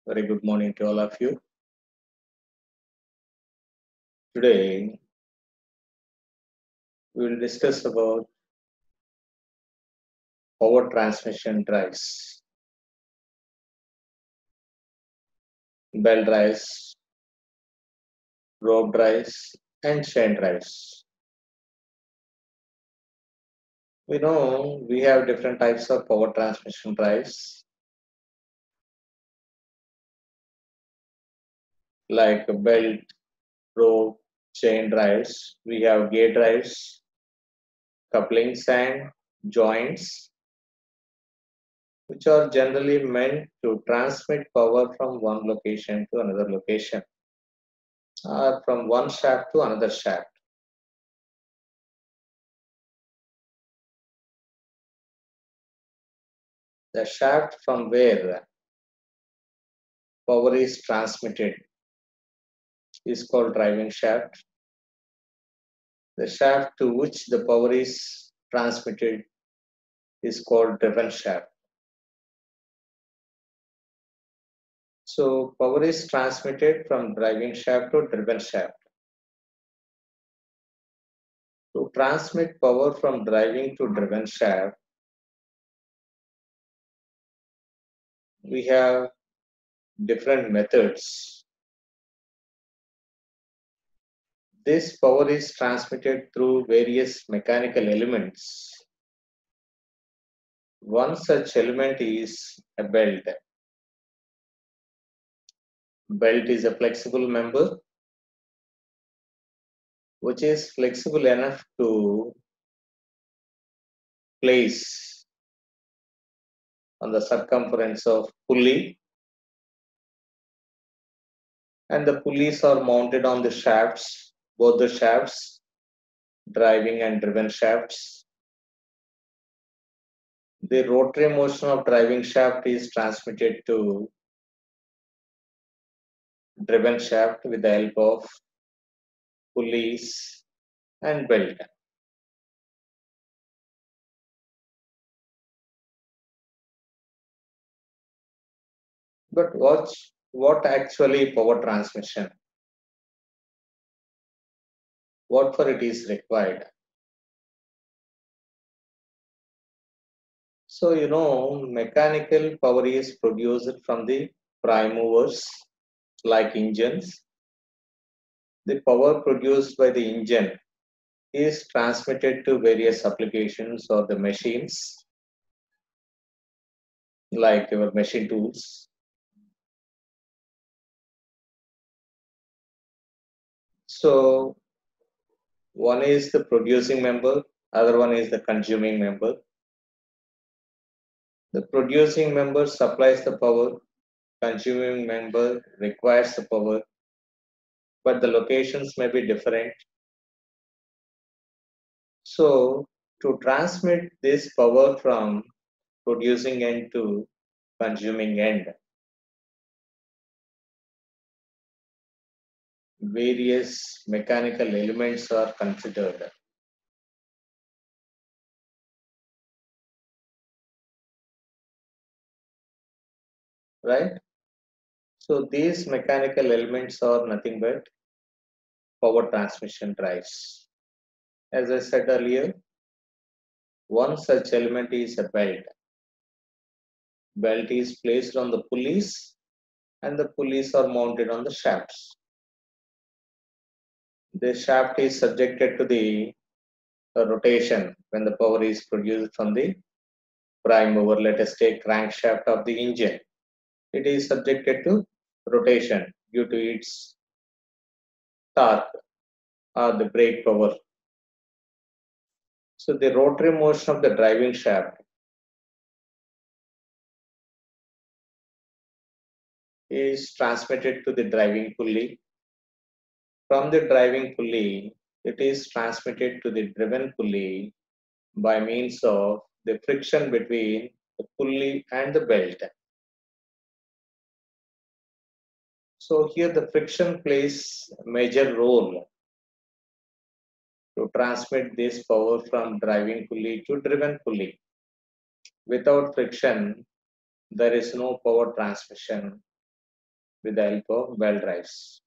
Very good morning to all of you. Today, we will discuss about power transmission drives, belt drives, rope drives, and chain drives. We know we have different types of power transmission drives like belt, rope, chain drives. We have gear drives, couplings, and joints, which are generally meant to transmit power from one location to another location or from one shaft to another shaft. The shaft from where power is transmitted is called driving shaft. The shaft to which the power is transmitted is called driven shaft. So power is transmitted from driving shaft to driven shaft. To transmit power from driving to driven shaft, we have different methods. This power is transmitted through various mechanical elements. One such element is a belt. Belt is a flexible member which is flexible enough to place on the circumference of pulley, and the pulleys are mounted on the shafts, both the shafts, driving and driven shafts. The rotary motion of driving shaft is transmitted to driven shaft with the help of pulleys and belt. But what actually power transmission? What for it is required? So mechanical power is produced from the prime movers like engines. The power produced by the engine is transmitted to various applications or the machines like your machine tools. So one is the producing member, other one is the consuming member. The producing member supplies the power, consuming member requires the power, but the locations may be different. So to transmit this power from producing end to consuming end, various mechanical elements are considered. Right? So these mechanical elements are nothing but power transmission drives. As I said earlier, one such element is a belt. Belt is placed on the pulleys and the pulleys are mounted on the shafts. The shaft is subjected to the rotation when the power is produced from the prime mover. Let us take crankshaft of the engine. It is subjected to rotation due to its torque or the brake power. So the rotary motion of the driving shaft is transmitted to the driving pulley. From the driving pulley, it is transmitted to the driven pulley by means of the friction between the pulley and the belt. So here the friction plays a major role to transmit this power from driving pulley to driven pulley. Without friction, there is no power transmission with the help of belt drives.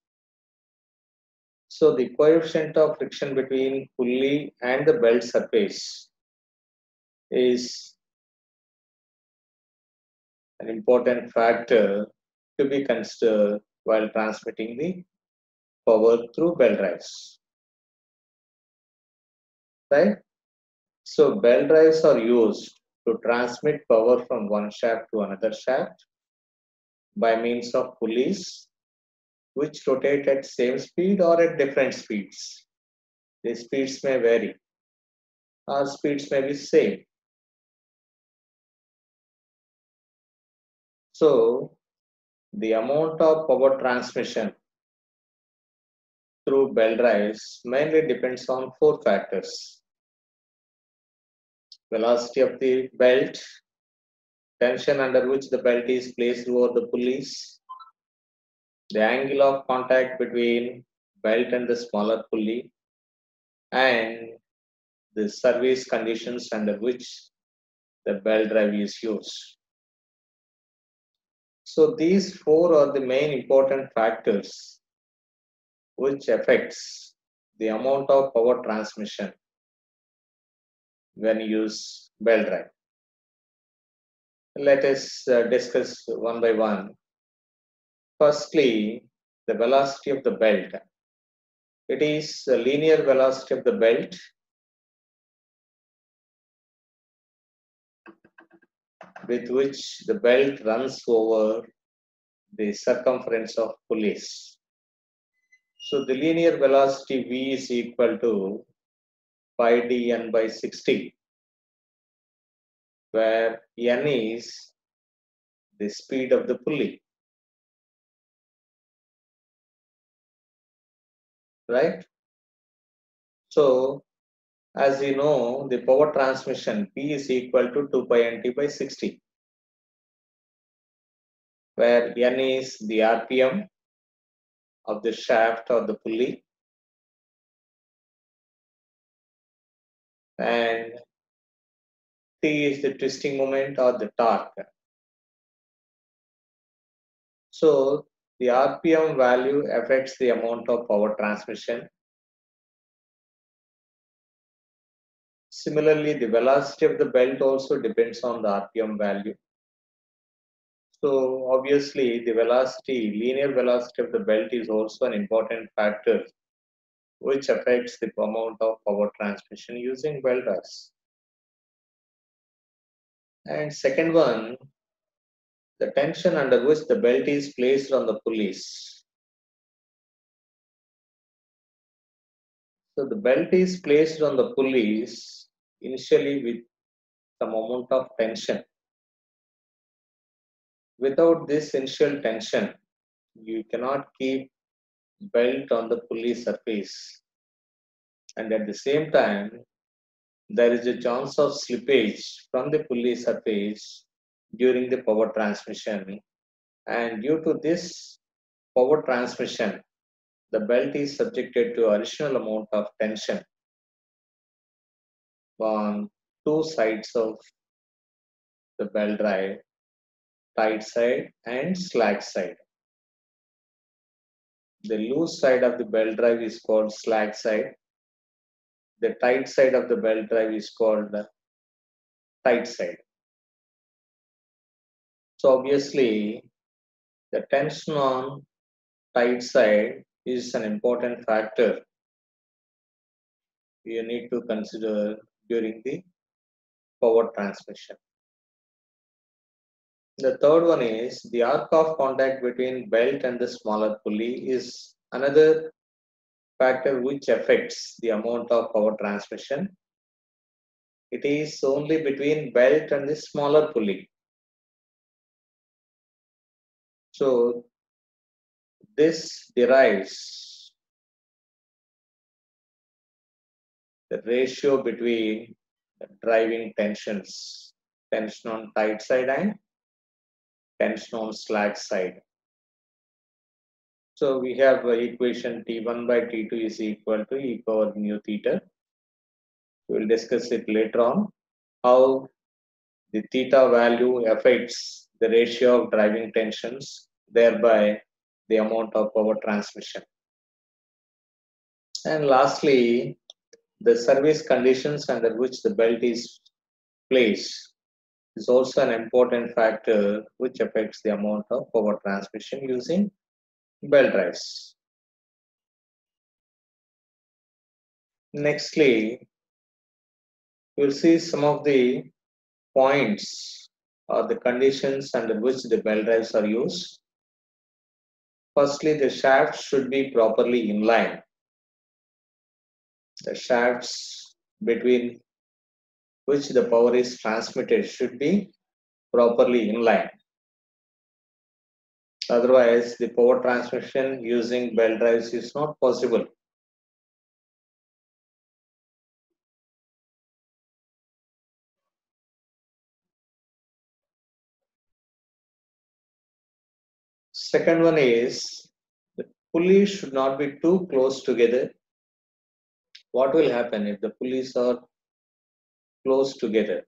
So the coefficient of friction between pulley and the belt surface is an important factor to be considered while transmitting the power through belt drives. Right? So belt drives are used to transmit power from one shaft to another shaft by means of pulleys which rotate at same speed or at different speeds. The speeds may vary or speeds may be same. So the amount of power transmission through belt drives mainly depends on four factors: velocity of the belt, tension under which the belt is placed over the pulleys, the angle of contact between belt and the smaller pulley, and the service conditions under which the belt drive is used. So these four are the main important factors which affects the amount of power transmission when you use belt drive. Let us discuss one by one. Firstly, the velocity of the belt. It is the linear velocity of the belt with which the belt runs over the circumference of pulleys. So the linear velocity V is equal to pi d n by 60, where n is the speed of the pulley. Right? So, as you know, the power transmission P is equal to 2 pi nt by 60, where n is the RPM of the shaft or the pulley, and T is the twisting moment or the torque. So, the RPM value affects the amount of power transmission. Similarly, the velocity of the belt also depends on the RPM value. So obviously the velocity, linear velocity of the belt is also an important factor which affects the amount of power transmission using belt drives. And second one, the tension under which the belt is placed on the pulleys. So the belt is placed on the pulleys initially with some amount of tension. Without this initial tension, you cannot keep belt on the pulley surface. And at the same time, there is a chance of slippage from the pulley surface during the power transmission. And due to this power transmission, the belt is subjected to additional amount of tension on two sides of the belt drive, tight side and slack side. The loose side of the belt drive is called slack side. The tight side of the belt drive is called tight side. So obviously, the tension on tight side is an important factor you need to consider during the power transmission. The third one is the arc of contact between belt and the smaller pulley is another factor which affects the amount of power transmission. It is only between belt and the smaller pulley. So this derives the ratio between the driving tensions, tension on tight side and tension on slack side. So we have equation T1 by T2 is equal to e power mu theta. We will discuss it later on, how the theta value affects the ratio of driving tensions, thereby the amount of power transmission. And lastly, the service conditions under which the belt is placed is also an important factor which affects the amount of power transmission using belt drives. Nextly, we'll see some of the points or the conditions under which the belt drives are used. Firstly, the shaft should be properly in line. The shafts between which the power is transmitted should be properly in line. Otherwise, the power transmission using belt drives is not possible. Second one is the pulleys should not be too close together. What will happen if the pulleys are close together?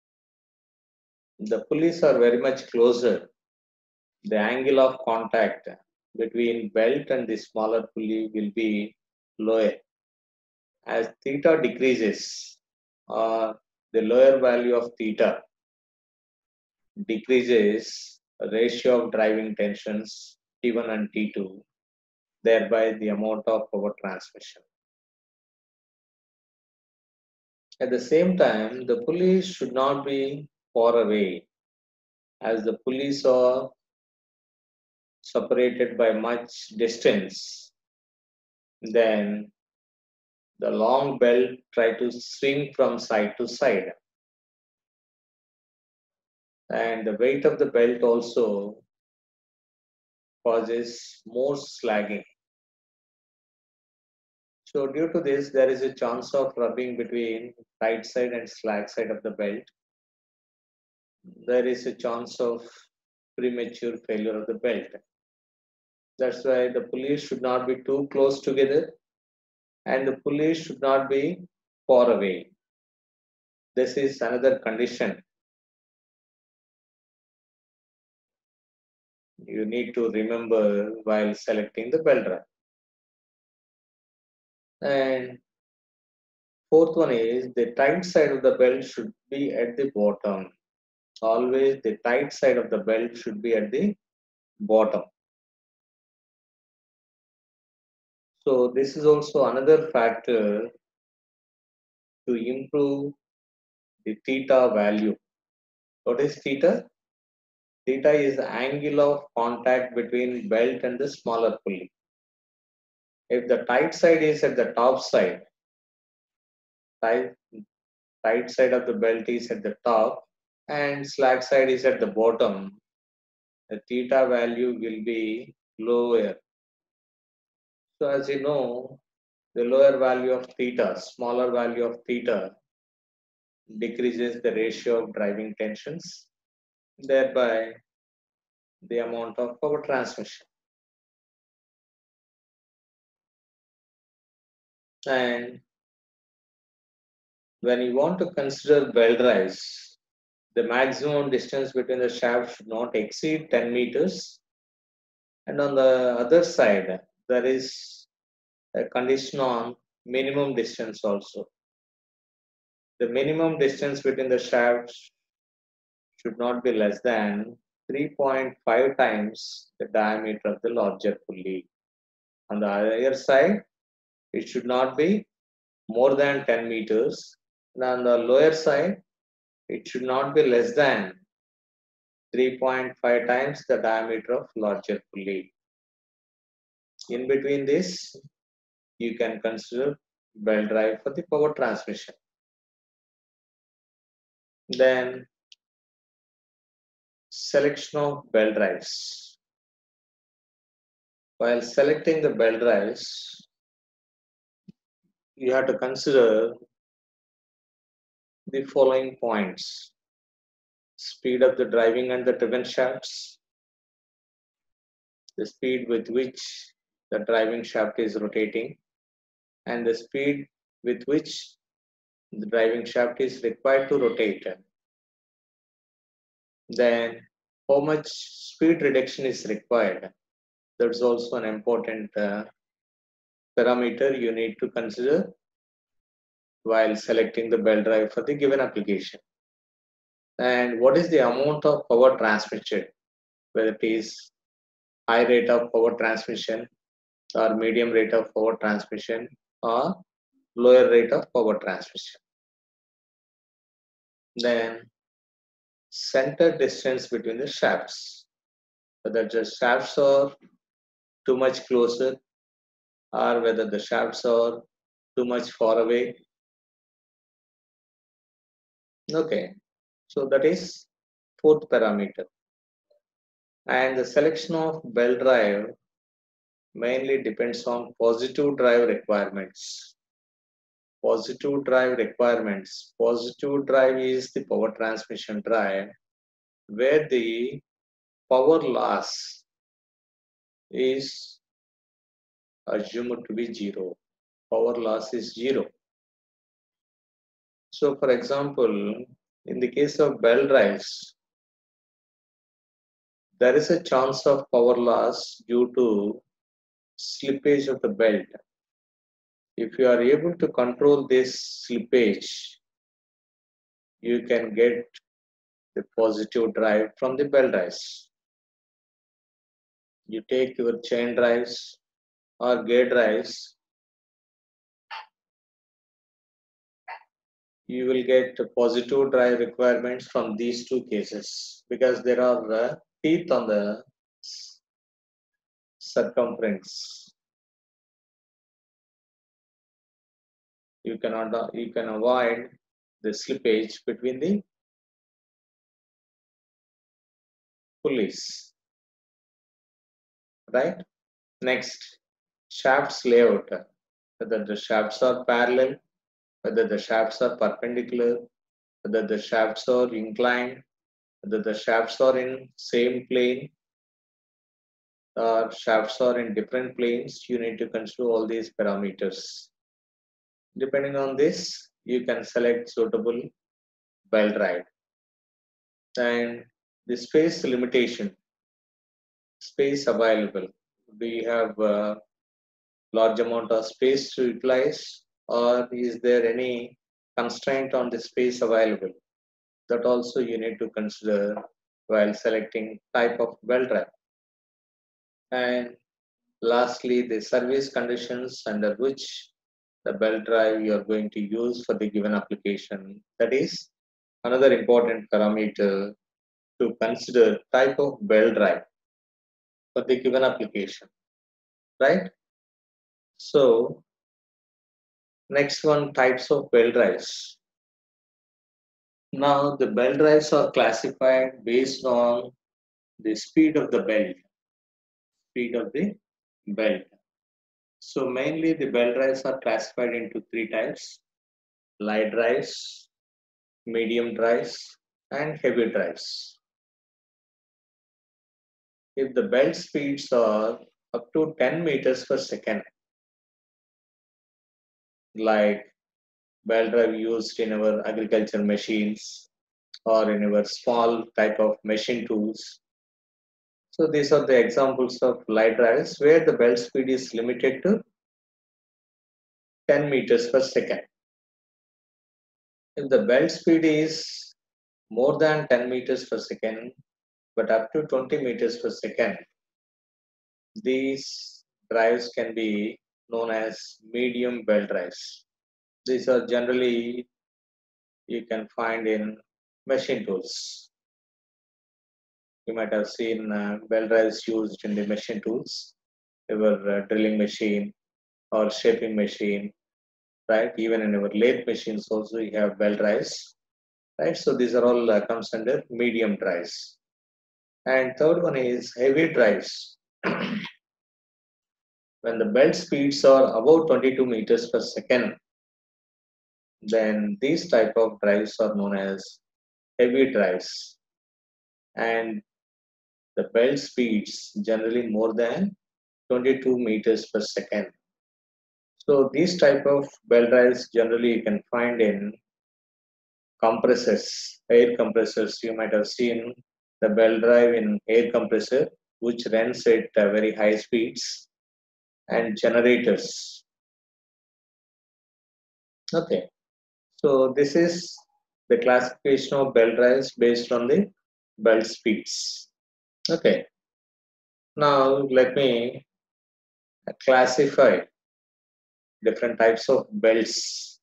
The pulleys are very much closer. The angle of contact between belt and the smaller pulley will be lower. As theta decreases, or the lower value of theta decreases, ratio of driving tensions T1 and T2, thereby the amount of power transmission. At the same time, the pulleys should not be far away, as the pulleys are separated by much distance. Then the long belt try to swing from side to side. And the weight of the belt also causes more slagging. So due to this, there is a chance of rubbing between tight side and slack side of the belt. There is a chance of premature failure of the belt. That's why the pulleys should not be too close together and the pulleys should not be far away. This is another condition you need to remember while selecting the belt drive. And fourth one is the tight side of the belt should be at the bottom. Always the tight side of the belt should be at the bottom. So this is also another factor to improve the theta value. What is theta? Theta is the angle of contact between belt and the smaller pulley. If the tight side is at the top side, tight side of the belt is at the top and slack side is at the bottom, the theta value will be lower. So as you know, the lower value of theta, smaller value of theta decreases the ratio of driving tensions, thereby the amount of power transmission. And when you want to consider belt drives, the maximum distance between the shaft should not exceed 10 meters. And on the other side, there is a condition on minimum distance also. The minimum distance between the shafts should not be less than 3.5 times the diameter of the larger pulley. On the higher side, it should not be more than 10 meters. And on the lower side, it should not be less than 3.5 times the diameter of larger pulley. In between this, you can consider belt drive for the power transmission. Then selection of belt drives. While selecting the belt drives, you have to consider the following points: speed of the driving and the driven shafts, the speed with which the driving shaft is rotating, and the speed with which the driving shaft is required to rotate. Then how much speed reduction is required. That's also an important parameter you need to consider while selecting the belt drive for the given application. And what is the amount of power transmitted, whether it is high rate of power transmission or medium rate of power transmission or lower rate of power transmission. Then center distance between the shafts, whether the shafts are too much closer or whether the shafts are too much far away. Okay, so that is fourth parameter. And the selection of belt drive mainly depends on positive drive requirements. Positive drive requirements. Positive drive is the power transmission drive where the power loss is assumed to be zero. Power loss is zero. So for example, in the case of belt drives, there is a chance of power loss due to slippage of the belt. If you are able to control this slippage, you can get the positive drive from the belt drives. You take your chain drives or gear drives, you will get positive drive requirements from these two cases because there are teeth on the circumference. You can avoid the slippage between the pulleys, right? Next, shafts layout, whether the shafts are parallel, whether the shafts are perpendicular, whether the shafts are inclined, whether the shafts are in same plane or shafts are in different planes. You need to consider all these parameters. Depending on this, you can select suitable belt drive. And the space limitation, space available. Do you have a large amount of space to utilize, or is there any constraint on the space available? That also you need to consider while selecting type of belt drive. And lastly, the service conditions under which the belt drive you are going to use for the given application. That is another important parameter to consider, type of belt drive for the given application, right? So next one, types of belt drives. Now the belt drives are classified based on the speed of the belt. So mainly the belt drives are classified into three types: light drives, medium drives, and heavy drives. If the belt speeds are up to 10 meters per second, like belt drive used in our agriculture machines or in our small type of machine tools. So these are the examples of light drives where the belt speed is limited to 10 meters per second. If the belt speed is more than 10 meters per second, but up to 20 meters per second, these drives can be known as medium belt drives. These are generally you can find in machine tools. You might have seen belt drives used in the machine tools, our drilling machine or shaping machine, right? Even in our lathe machines also you have belt drives, right? So these are all comes under medium drives. And third one is heavy drives. When the belt speeds are above 22 meters per second, then these type of drives are known as heavy drives. And the belt speeds generally more than 22 meters per second. So these type of belt drives generally you can find in compressors, air compressors. You might have seen the belt drive in air compressor. which runs at very high speeds, and generators. Okay, so this is the classification of belt drives based on the belt speeds. Okay, now let me classify different types of belts.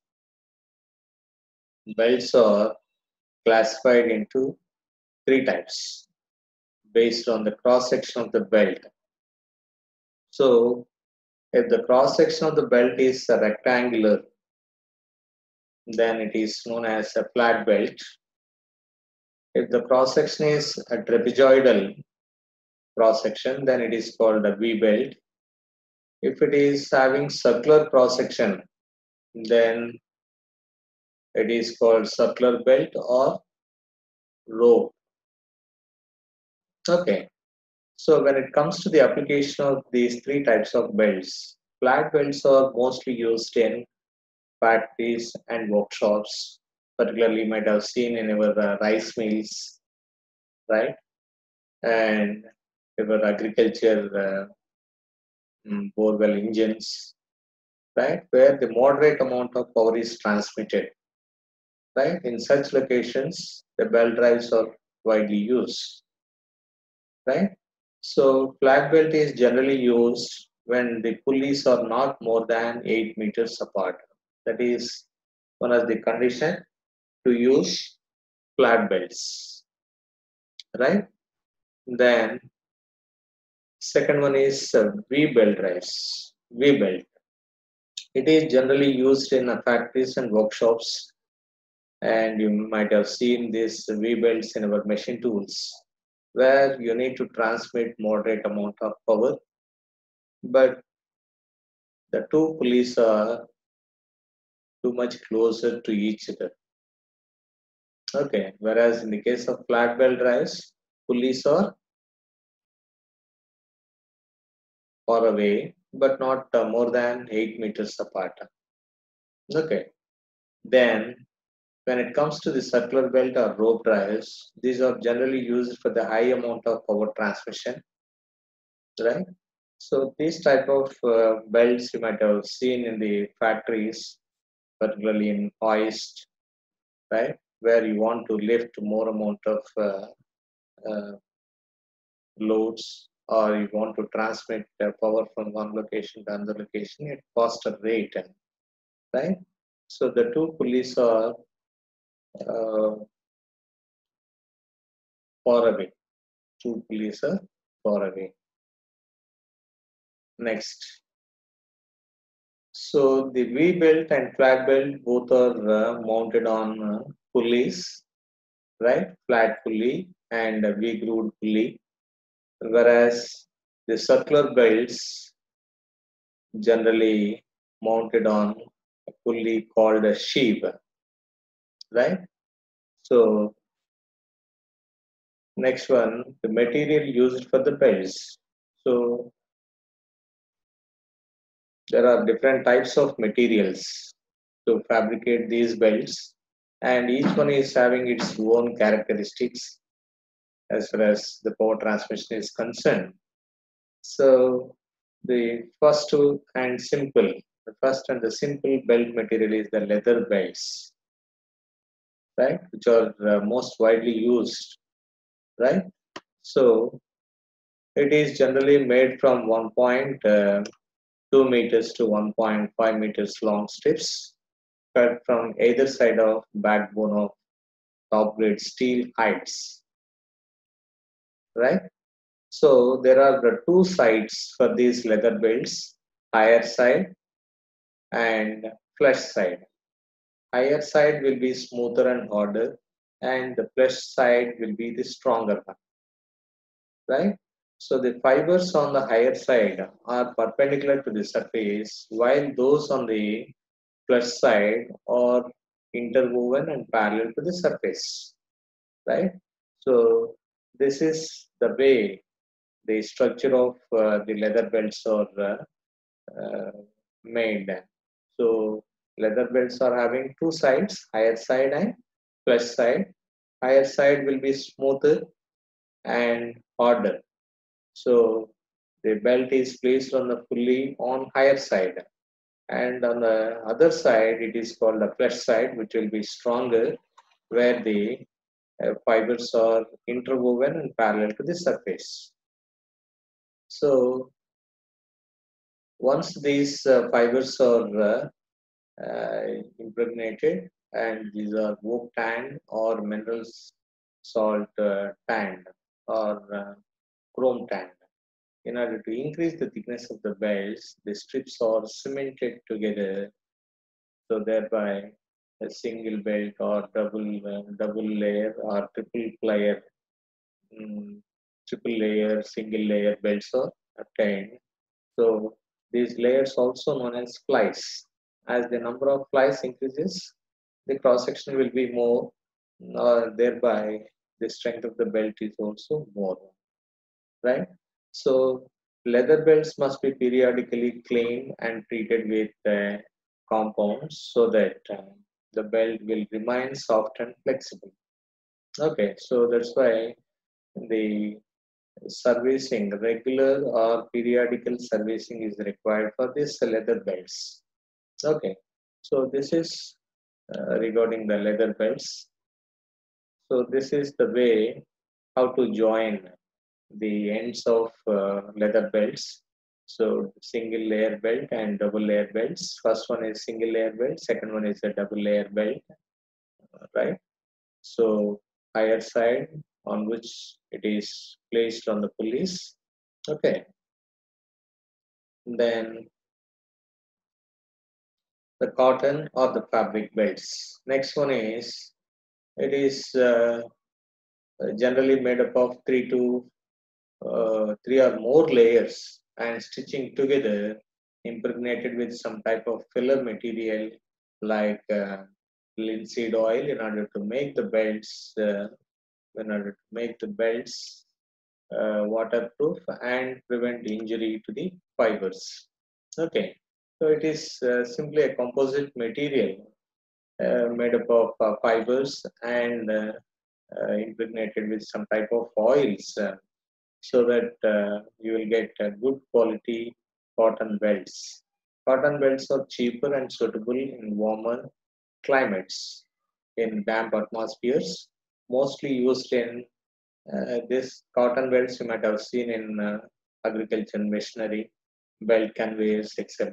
Belts are classified into three types based on the cross section of the belt. So, if the cross section of the belt is rectangular, then it is known as a flat belt. If the cross section is a trapezoidal cross section, then it is called a V belt. If it is having circular cross section, then it is called circular belt or rope. Okay, so when it comes to the application of these three types of belts, flat belts are mostly used in factories and workshops. Particularly, you might have seen in our rice mills, right? And our agriculture borewell engines, right? Where the moderate amount of power is transmitted, right? In such locations, the belt drives are widely used, right? So flat belt is generally used when the pulleys are not more than 8 meters apart. That is one of the condition to use flat belts, right? Then second one is V belt drives. V belt. It is generally used in factories and workshops, and you might have seen these V belts in our machine tools, where you need to transmit moderate amount of power, but the two pulleys are too much closer to each other. Okay, whereas in the case of flat belt drives, pulleys are far away, but not more than 8 meters apart. Okay, then when it comes to the circular belt or rope drives, these are generally used for the high amount of power transmission, right? So these type of belts you might have seen in the factories, particularly in hoist, right, where you want to lift more amount of uh, loads, or you want to transmit power from one location to another location at faster rate, right? So the two pulleys are uh, far away. Two pulleys are far away. Next. So the V belt and flat belt both are mounted on pulleys, right? Flat pulley and a V grooved pulley, whereas the circular belts generally mounted on a pulley called a sheave, right? So next one, the material used for the belts. So there are different types of materials to fabricate these belts, and each one is having its own characteristics as far as the power transmission is concerned. So the first the first and the simple belt material is the leather belts, right, which are most widely used, right? So it is generally made from 1.2 meters to 1.5 meters long strips cut from either side of backbone of top grade steel hides, right? So there are the two sides for these leather belts, higher side and flush side. Higher side will be smoother and harder, and the flush side will be the stronger one, right? So the fibers on the higher side are perpendicular to the surface, while those on the flush side are interwoven and parallel to the surface, right? So this is the way the structure of the leather belts are made. So leather belts are having two sides, higher side and flush side. Higher side will be smoother and harder. So the belt is placed on the pulley on higher side, and on the other side it is called the flesh side, which will be stronger, where the fibers are interwoven and parallel to the surface. So once these fibers are impregnated, and these are oak tan or mineral salt tan or chrome tan. In order to increase the thickness of the belts, the strips are cemented together, so thereby a single belt or double layer or triple layer, single layer belts are obtained. So these layers also known as flies. As the number of flies increases, the cross section will be more, thereby the strength of the belt is also more, right? So leather belts must be periodically cleaned and treated with compounds so that the belt will remain soft and flexible. Okay, so that's why the servicing, regular or periodical servicing is required for these leather belts. Okay, so this is regarding the leather belts. So this is the way how to join the ends of leather belts. So single layer belt and double layer belts. First one is single layer belt, second one is a double layer belt, right? So higher side on which it is placed on the pulleys. Okay, then the cotton or the fabric belts. Next one is it is generally made up of three or more layers and stitching together, impregnated with some type of filler material like linseed oil in order to make the belts waterproof and prevent injury to the fibers. Okay, so it is simply a composite material made up of fibers and impregnated with some type of oils, so that you will get good quality cotton belts. Cotton belts are cheaper and suitable in warmer climates, in damp atmospheres, mostly used in this cotton belts you might have seen in agriculture machinery, belt conveyors, etc.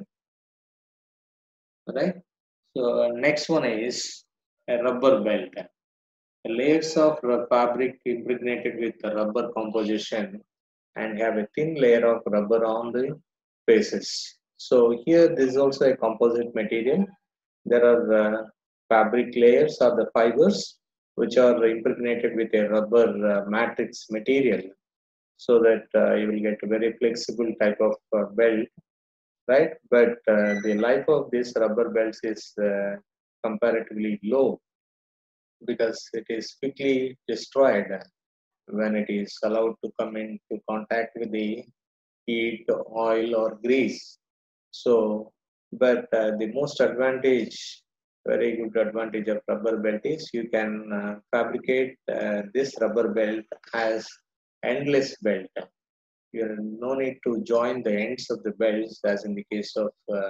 Right? So next one is a rubber belt. Layers of fabric impregnated with the rubber composition and have a thin layer of rubber on the faces. So here this is also a composite material. There are fabric layers or the fibers which are impregnated with a rubber matrix material, so that you will get a very flexible type of belt, right? But the life of these rubber belts is comparatively low, because it is quickly destroyed when it is allowed to come into contact with the heat, oil, or grease. So, but the most advantage, very good advantage of rubber belt is you can fabricate this rubber belt as endless belt. You have no need to join the ends of the belts as in the case of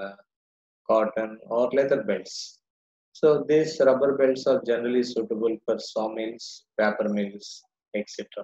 cotton or leather belts. So these rubber belts are generally suitable for sawmills, paper mills, etc.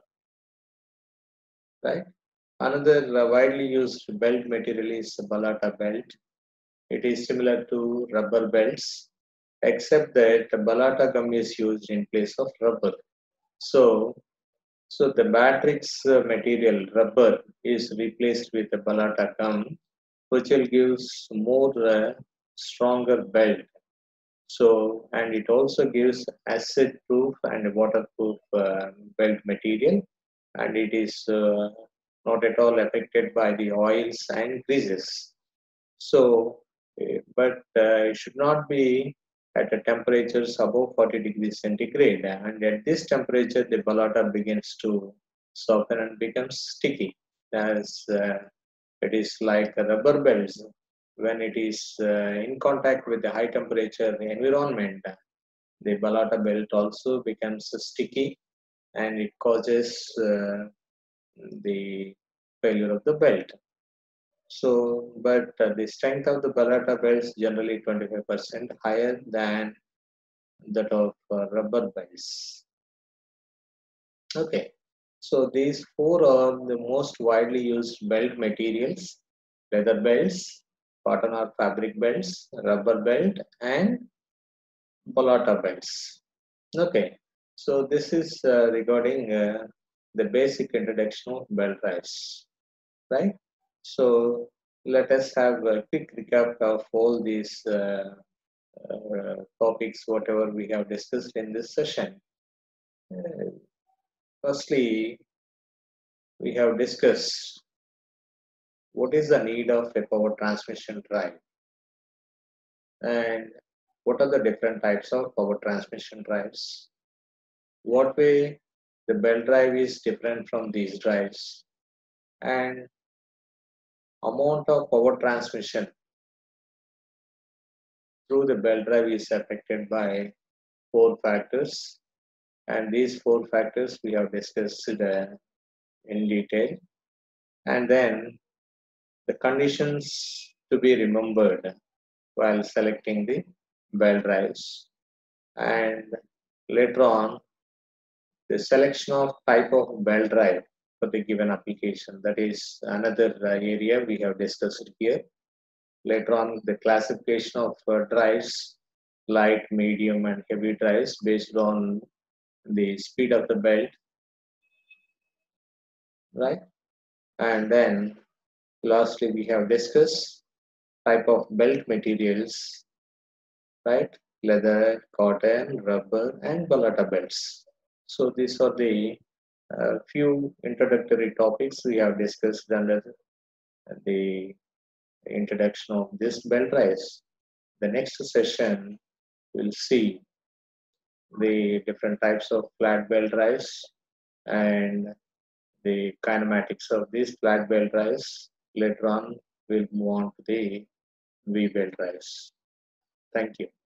Right? Another widely used belt material is balata belt. It is similar to rubber belts, except that balata gum is used in place of rubber. So, so the matrix material rubber is replaced with the balata gum, which will give more stronger belt. So, and it also gives acid proof and waterproof belt material, and it is not at all affected by the oils and greases. So, but it should not be at a temperatures above 40 degrees centigrade, and at this temperature the balata begins to soften and becomes sticky, as it is like a rubber belts. When it is in contact with the high temperature environment, the balata belt also becomes sticky, and it causes the failure of the belt. So, but the strength of the Balata belts generally 25% higher than that of rubber belts. Okay, so these four are the most widely used belt materials: leather belts, cotton or fabric belts, rubber belt, and Balata belts. Okay, so this is regarding the basic introduction of belt ties, right? So let us have a quick recap of all these topics, whatever we have discussed in this session. Uh, Firstly, we have discussed what is the need of a power transmission drive and what are the different types of power transmission drives. What way the belt drive is different from these drives, and amount of power transmission through the belt drive is affected by four factors, and these four factors we have discussed in detail. And then the conditions to be remembered while selecting the belt drives, and later on the selection of type of belt drive for the given application. That is another area we have discussed here. Later on, the classification of drives, light, medium, and heavy drives based on the speed of the belt, right? And then lastly, we have discussed type of belt materials, right? Leather, cotton, rubber, and Balata belts. So these are the few introductory topics we have discussed under the introduction of this belt drives. The next session will see the different types of flat belt drives and the kinematics of these flat belt drives. Later on, we'll move on to the V belt drives. Thank you.